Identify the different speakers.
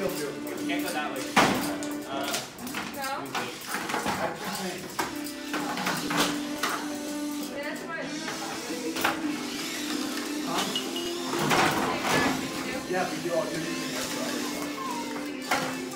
Speaker 1: Can't go that way.
Speaker 2: No? That's what
Speaker 3: Yeah, we do all do these things.